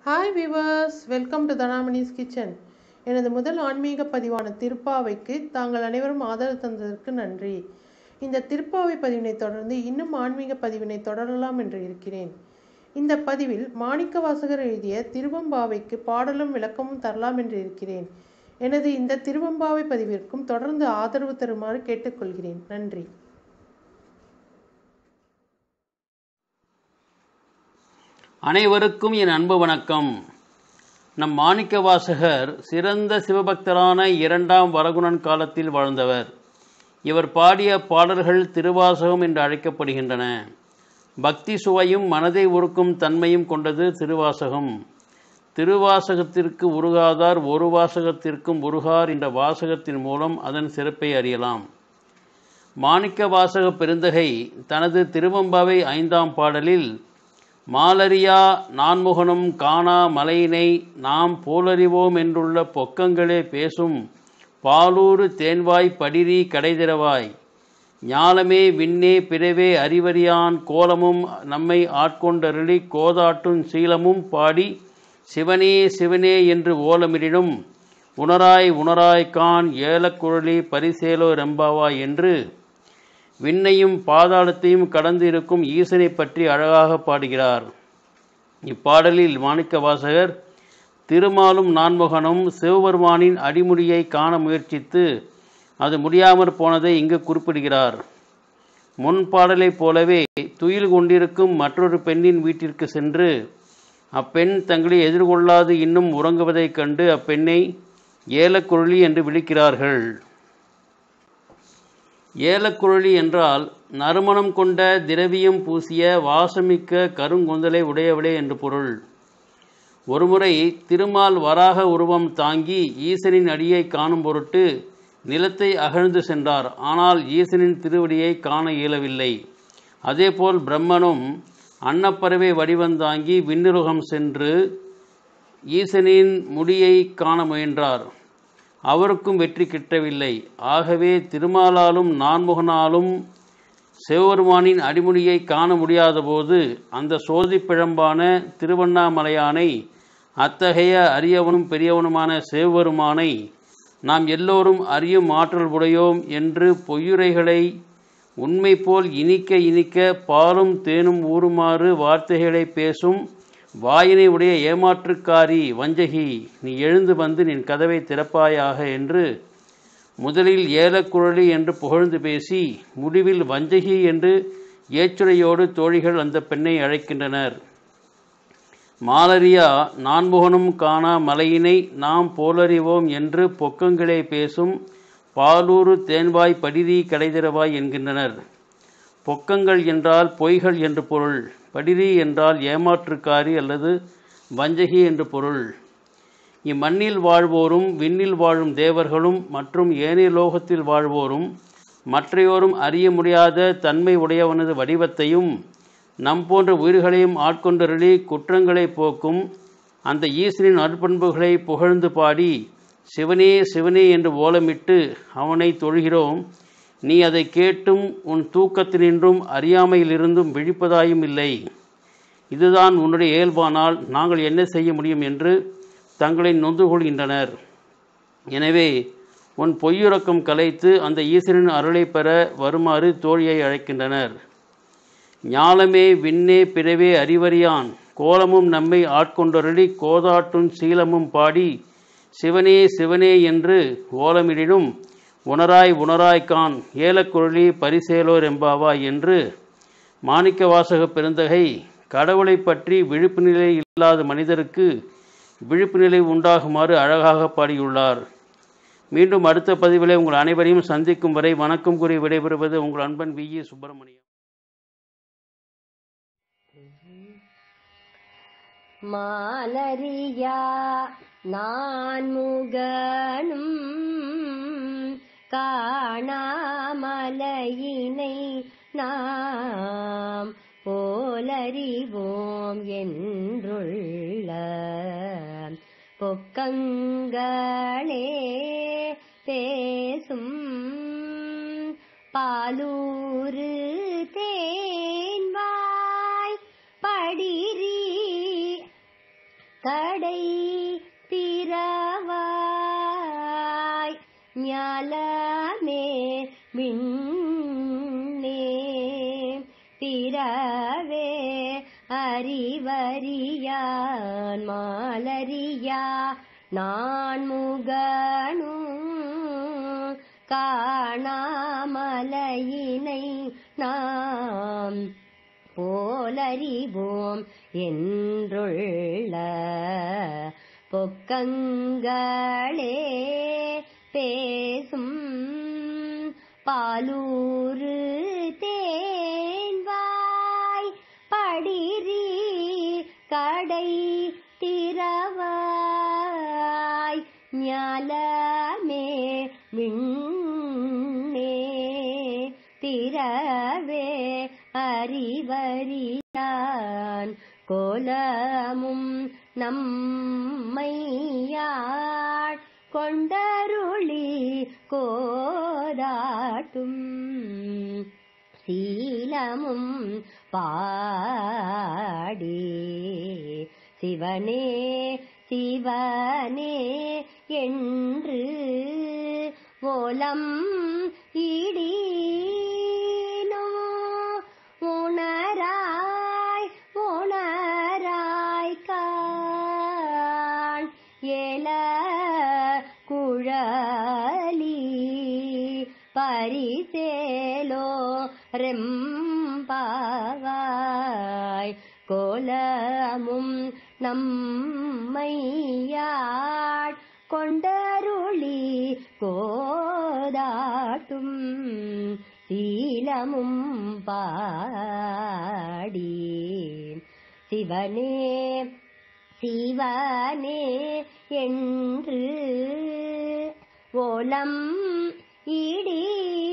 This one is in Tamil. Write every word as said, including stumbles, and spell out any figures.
Hi viewers, welcome to Dhanamani's kitchen. எனது முதல் ஆன்மீக பதிவான திருப்பாவைக்கு தாங்கள் அனைவரும் ஆதரவு தந்ததற்கு நன்றி. இந்த திருப்பாவை பதிவினை தொடர்ந்து இன்னும் ஆன்மீக பதிவினை தொடரலாம் என்று இருக்கிறேன். இந்த பதிவில் மாணிக்கவாசகர் எழுதிய திருவெம்பாவைக்கு பாடலும் விளக்கமும் தரலாம் என்று இருக்கிறேன். எனது இந்த திருவெம்பாவை பதிவிற்கும் தொடர்ந்து ஆதரவு தருமாறு கேட்டுக்கொள்கிறேன். நன்றி. அனைவருக்கும் என் அன்பு வணக்கம். நம் மாணிக்கவாசகர் சிறந்த சிவபக்தரான இரண்டாம் வரகுணன் காலத்தில் வாழ்ந்தவர். இவர் பாடிய பாடல்கள் திருவாசகம் என்று அழைக்கப்படுகின்றன. பக்தி சுவையும் மனதை உருக்கும் தன்மையும் கொண்டது திருவாசகம். திருவாசகத்திற்கு உருகாதார் ஒரு வாசகத்திற்கும் உருகார் என்ற வாசகத்தின் மூலம் அதன் சிறப்பை அறியலாம். மாணிக்க வாசக பெருந்தகை தனது திருவெம்பாவை ஐந்தாம் பாடலில் மாலரியா நான்முகனும் காணா மலையினை நாம் போலறிவோம் என்றுள்ள பொக்கங்களே பேசும் பாலூறு தேன்வாய் படிரி கடைதிரவாய் ஞாலமே விண்ணே பிறவே அறிவறியான் கோலமும் நம்மை ஆட்கொண்டருளி கோதாட்டும் சீலமும் பாடி சிவனே சிவனே என்று ஓலமிடினும் உணராய் உணராய்கான் ஏலக்குழலி பரிசேலோ ரெம்பாவாய் என்று விண்ணையும் பாதாளத்தையும் கடந்து இருக்கும் ஈசனை பற்றி அழகாக பாடுகிறார். இப்பாடலில் மாணிக்கவாசகர் திருமாலும் நான்முகனும் சிவபெருமானின் அடிமுடியை காண முயற்சித்து அது முடியாமற் போனதை இங்கு குறிப்பிடுகிறார். முன் பாடலைப் போலவே துயில் கொண்டிருக்கும் மற்றொரு பெண்ணின் வீட்டிற்கு சென்று அப்பெண் தங்களை எதிர்கொள்ளாது இன்னும் உறங்குவதைக் கண்டு அப்பெண்ணை ஏலக்குழலி என்று விളിக்கிறார்கள். ஏலக்குழலி என்றால் நறுமணம் கொண்ட திரவியம் பூசிய வாசமிக்க கருங்கொந்தலை உடையவளே என்று பொருள். ஒருமுறை திருமால் வராக உருவம் தாங்கி ஈசனின் அடியை காணும் பொருட்டு நிலத்தை அகழ்ந்து சென்றார். ஆனால் ஈசனின் திருவடியை காண இயலவில்லை. அதேபோல் பிரம்மனும் அன்னப்பறவை வடிவந்தாங்கி விண்ணுலகம் சென்று ஈசனின் முடியை காண முயன்றார். அவருக்கும் வெற்றி கிட்டவில்லை. ஆகவே திருமாலாலும் நான்முகனாலும் சிவபெருமானின் அடிமுடியை காண முடியாத போது அந்த சோதி பிழம்பான திருவண்ணாமலையானை, அத்தகைய அரியவனும் பெரியவனுமான சிவபெருமானை நாம் எல்லோரும் அறியும் ஆற்றல் உடையோம் என்று பொய்யுரைகளை உண்மை போல் இனிக்க இனிக்க பாலும் தேனும் ஊறுமாறு வார்த்தைகளை பேசும் வாயினை உடைய ஏமாற்றுக்காரி வஞ்சகி, நீ எழுந்து வந்து நின் கதவை திறப்பாயாக என்று முதலில் ஏலக்குழலி என்று புகழ்ந்து பேசி முடிவில் வஞ்சகி என்று ஏச்சுரையோடு தோழிகள் அந்த பெண்ணை அழைக்கின்றனர். மாலரியா நான்முகனும் காணா மலையினை நாம் போலறிவோம் என்று பொக்கங்களே பேசும் பாலூறு தேன்வாய் படிரி கடைதிரவாய் என்கின்றனர். பொக்கங்கள் என்றால் பொய்கள் என்று பொருள். படிரி என்றால் ஏமாற்றுக்காரி அல்லது வஞ்சகி என்று பொருள். இம்மண்ணில் வாழ்வோரும் விண்ணில் வாழும் தேவர்களும் மற்றும் ஏனைய லோகத்தில் வாழ்வோரும் மற்றையோரும் அறிய முடியாத தன்மை உடையவனது வடிவத்தையும் நம் போன்ற உயிர்களையும் ஆட்கொண்டருளி குற்றங்களை போக்கும் அந்த ஈசனின் நற்பண்புகளை புகழ்ந்து பாடி சிவனே சிவனே என்று ஓலமிட்டு அவனை தொழுகிறோம். நீ அதை கேட்டும் உன் தூக்கத்தினின்றும் அறியாமையிலிருந்தும் விழிப்பதாயும் இல்லை. இதுதான் உன்னுடைய இயல்பானால் நாங்கள் என்ன செய்ய முடியும் என்று தங்களை நொந்து கொள்கின்றனர். எனவே உன் பொய்யுறக்கம் கலைத்து அந்த ஈசனின் அருளை பெற வருமாறு தோழியை அழைக்கின்றனர். ஞாலமே விண்ணே பிறவே அறிவறியான் கோலமும் நம்மை ஆட்கொண்டருளி கோதாட்டும் சீலமும் பாடி சிவனே சிவனே என்று ஓலமிடினும் உணராய் உணராய்கான் ஏலக்குழலி பரிசேலோ ரெம்பாவாய் என்று மாணிக்கவாசக பெருந்தகை கடவுளை பற்றி விழிப்பு நிலை இல்லாத மனிதருக்கு விழிப்பு நிலை உண்டாகுமாறு அழகாக பாடியுள்ளார். மீண்டும் அடுத்த பதிவிலே உங்கள் அனைவரையும் சந்திக்கும் வரை வணக்கம் கூறி விடைபெறுவது உங்கள் அன்பன் வி இ சுப்பிரமணியம். மாலரியா நான்முகனும் காணாமலையினை நாம் போலறிவோம் என்றுள்ள பொக்கங்களே பேசும் பாலூறு தேன்வாய் படிரி கடை திறவாய் ஞாலமே விண்ணே பிறவே அறிவறியான் மாலரியா நான் முகனும் காணாமலையினை நாம் போலறிவோம் என்றுள்ள பொக்கங்களே பேசும் பாலூரு தேன்வாய் படிரி கடை திறவாய் ஞாலமே விண்ணே திறவே அறிவறியான் கோலமும் நம்மையாள் கொண்டருளி கோதாட்டும் சீலமும் பாடி சிவனே சிவனே என்று ஓலம் ஈடீனோ உணராய் உணராய் காண் ஏல குழலி பரிசேலோ ரெம்பாவாய் கோலமும் நம்மையாட் கொண்டருளி கோதாட்டும் சீலமும் பாடி சிவனே சிவனே என்று ஓலம் ஈடி